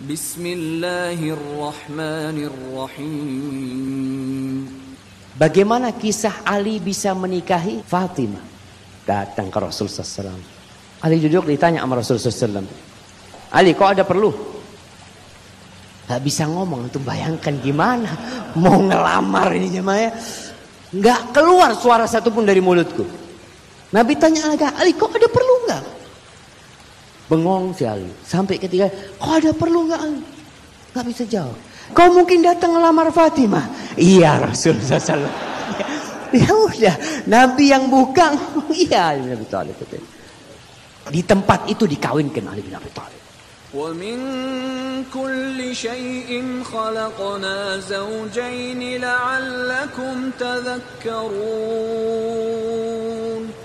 Bismillahirrahmanirrahim. Bagaimana kisah Ali bisa menikahi Fatimah? Datang ke Rasulullah SAW. Ali duduk ditanya sama Rasulullah SAW. Ali, kok ada perlu? Gak bisa ngomong, tuh bayangkan gimana mau ngelamar ini jemaah. Gak keluar suara satupun dari mulutku. Nabi tanya lagi, Ali kok ada perlu gak? Bengong si Ali. Sampai ketika, kok ada perlu gak Ali? Gak bisa jawab. Kau mungkin datang ngelamar Fatimah? Iya Rasulullah SAW. Ya udah, Nabi yang buka. Iya Ali bin Abi Thalib. Di tempat itu dikawinkan Ali bin Abi Thalib. وَمِن كُلِّ شَيْءٍ خَلَقْنَا زَوْجَيْنِ لَعَلَّكُمْ تَذَكَّرُونَ.